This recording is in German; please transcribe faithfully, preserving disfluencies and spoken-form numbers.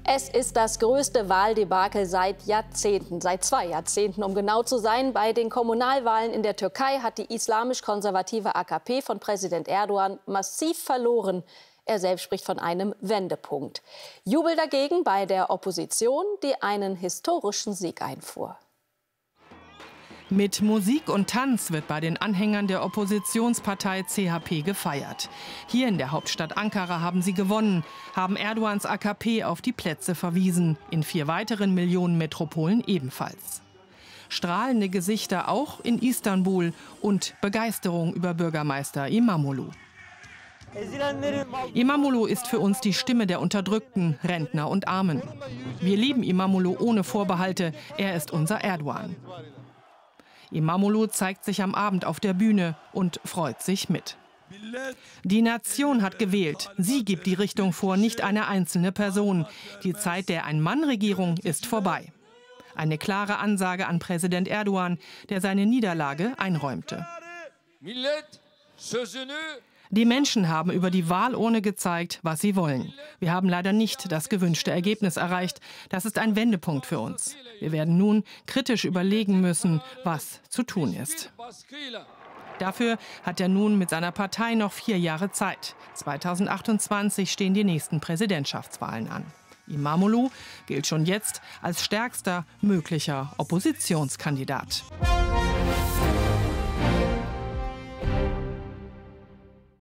Es ist das größte Wahldebakel seit Jahrzehnten, seit zwei Jahrzehnten, um genau zu sein. Bei den Kommunalwahlen in der Türkei hat die islamisch-konservative A K P von Präsident Erdogan massiv verloren. Er selbst spricht von einem Wendepunkt. Jubel dagegen bei der Opposition, die einen historischen Sieg einfuhr. Mit Musik und Tanz wird bei den Anhängern der Oppositionspartei C H P gefeiert. Hier in der Hauptstadt Ankara haben sie gewonnen, haben Erdogans A K P auf die Plätze verwiesen, in vier weiteren Millionenmetropolen ebenfalls. Strahlende Gesichter auch in Istanbul und Begeisterung über Bürgermeister İmamoğlu. İmamoğlu ist für uns die Stimme der Unterdrückten, Rentner und Armen. Wir lieben İmamoğlu ohne Vorbehalte, er ist unser Erdogan. İmamoğlu zeigt sich am Abend auf der Bühne und freut sich mit. Die Nation hat gewählt. Sie gibt die Richtung vor, nicht eine einzelne Person. Die Zeit der Ein-Mann-Regierung ist vorbei. Eine klare Ansage an Präsident Erdogan, der seine Niederlage einräumte. Die Menschen haben über die Wahlurne gezeigt, was sie wollen. Wir haben leider nicht das gewünschte Ergebnis erreicht. Das ist ein Wendepunkt für uns. Wir werden nun kritisch überlegen müssen, was zu tun ist. Dafür hat er nun mit seiner Partei noch vier Jahre Zeit. zweitausendachtundzwanzig stehen die nächsten Präsidentschaftswahlen an. İmamoğlu gilt schon jetzt als stärkster möglicher Oppositionskandidat.